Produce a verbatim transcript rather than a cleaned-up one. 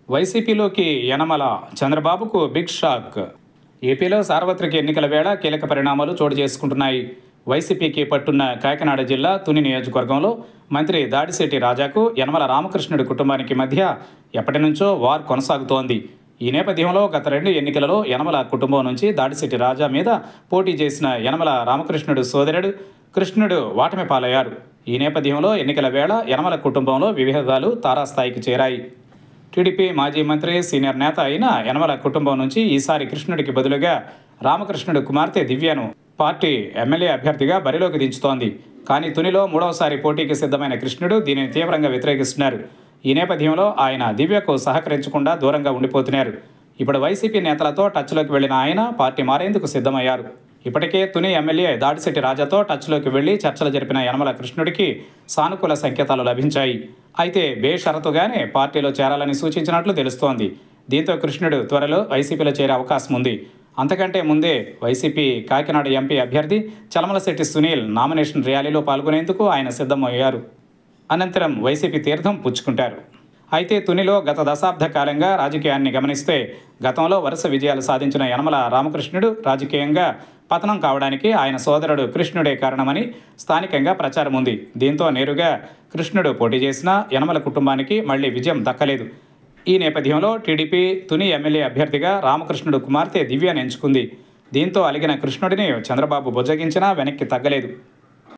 వైసీపీలోకి యనమల చంద్రబాబుకు big shock. ఏపీలో సార్వత్రిక ఎన్నికల వేళ కీలక పరిణామాలు చోటు చేసుకుంటున్నాయి. వైసీపీకి పట్టున్న కాకినాడ జిల్లా తుని నియోజకవర్గంలో మంత్రి దాడిశెట్టి రాజాకు యనమల రామకృష్ణుడి కుటుంబానికి మధ్య ఎప్పటి నుంచో వార్ కొనసాగుతోంది. ఈ నేపథ్యంలో గత రెండు ఎన్నికలలో యనమల కుటుంబం నుంచి దాడిశెట్టి రాజా మీద పోటీ చేసిన యనమల రామకృష్ణుడు సోదరుడు కృష్ణుడు వాటమి పాలయ్యారు. ఈ నేపథ్యంలో ఎన్నికల వేళ యనమల కుటుంబంలో విభేదాలు తారాస్థాయికి చేరాయి. టీడీపీ మాజీ మంత్రి సీనియర్ నేత అయిన యనమల కుటుంబం నుంచి ఈసారి కృష్ణుడికి బదులుగా రామకృష్ణుడు కుమార్తె దివ్యను పార్టీ ఎమ్మెల్యే అభ్యర్థిగా బరిలోకి దించుతోంది. కానీ తునిలో మూడవసారి పోటీకి సిద్ధమైన కృష్ణుడు దీనిని తీవ్రంగా వ్యతిరేకిస్తున్నారు. ఈ నేపథ్యంలో ఆయన దివ్యకు సహకరించకుండా దూరంగా ఉండిపోతున్నారు. ఇప్పుడు వైసీపీ నేతలతో టచ్లోకి వెళ్లిన ఆయన పార్టీ మారేందుకు సిద్ధమయ్యారు. ఇప్పటికే తుని ఎమ్మెల్యే దాడిశెట్టి రాజాతో టచ్లోకి వెళ్లి చర్చలు జరిపిన యనమల కృష్ణుడికి సానుకూల సంకేతాలు లభించాయి. అయితే బేషరతుగానే పార్టీలో చేరాలని సూచించినట్లు తెలుస్తోంది. దీంతో కృష్ణుడు త్వరలో వైసీపీలో చేరే అవకాశం ఉంది. అంతకంటే ముందే వైసీపీ కాకినాడ ఎంపీ అభ్యర్థి చలమలశెట్టి సునీల్ నామినేషన్ ర్యాలీలో పాల్గొనేందుకు ఆయన సిద్ధమయ్యారు. అనంతరం వైసీపీ తీర్థం పుచ్చుకుంటారు. అయితే తునిలో గత దశాబ్ద కాలంగా రాజకీయాన్ని గమనిస్తే గతంలో వరుస విజయాలు సాధించిన యనమల రామకృష్ణుడు రాజకీయంగా పతనం కావడానికి ఆయన సోదరుడు కృష్ణుడే కారణమని స్థానికంగా ప్రచారం ఉంది. దీంతో నేరుగా కృష్ణుడు పోటీ చేసినా యనమల కుటుంబానికి మళ్లీ విజయం దక్కలేదు. ఈ నేపథ్యంలో టీడీపీ తుని ఎమ్మెల్యే అభ్యర్థిగా రామకృష్ణుడు కుమార్తె దివ్యను ఎంచుకుంది. దీంతో అలిగిన కృష్ణుడిని చంద్రబాబు బుజ్జగించినా వెనక్కి తగ్గలేదు.